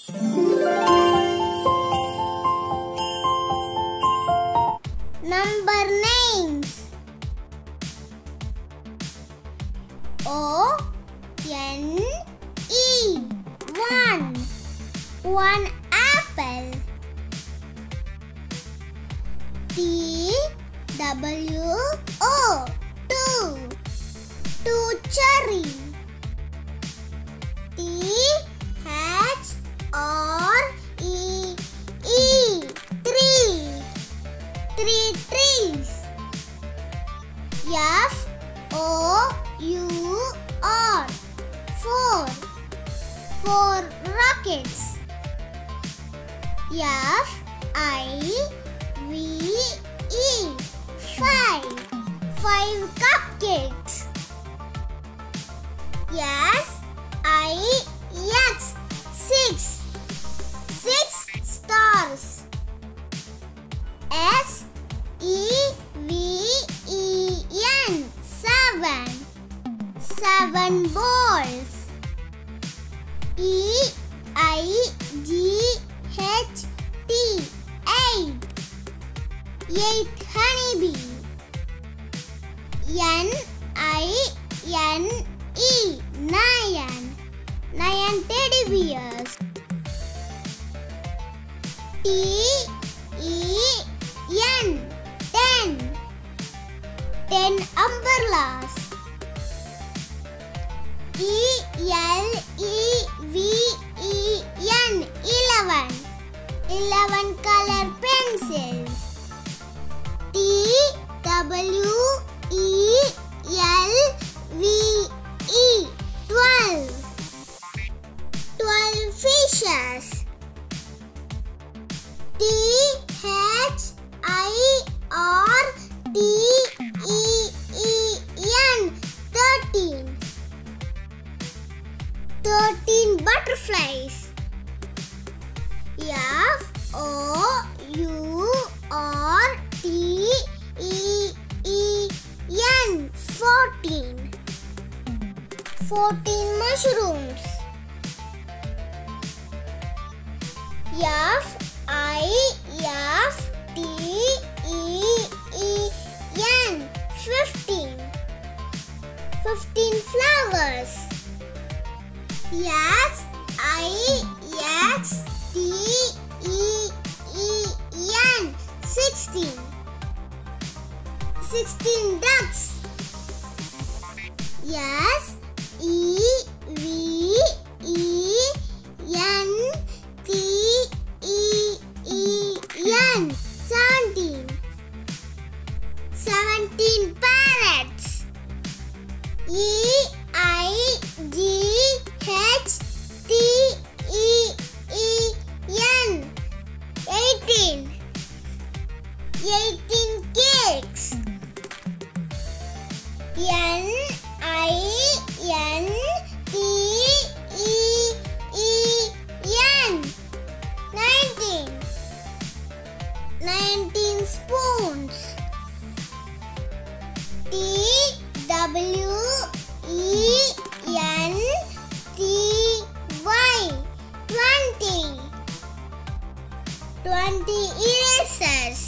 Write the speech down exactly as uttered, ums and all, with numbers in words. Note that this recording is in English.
Number names: O N E one, one apple. T W O two, two cherry. T H R E E three, three trees. F O U R four, four rockets. F I V E five, five cupcakes. S I X six, six stars. S E V E N seven, seven balls. E I G H T eight, eight honeybee. N I N E nine, nine teddy bears. T E N ten, ten umbrellas. E L E V E N eleven, eleven color pencils. T W E L V E twelve, twelve fishes. T H I R T E E N thirteen, thirteen butterflies. F O U R T E E N fourteen, fourteen mushrooms. F I F T E E N fifteen, fifteen flowers. S I X T E E N sixteen, sixteen ducks. S E V E N T E E N seventeen, seventeen parrots. E I G H T E E N eighteen, eighteen cakes. N I N T E E N nineteen, nineteen spoons. T W E N T Y twenty, twenty erasers.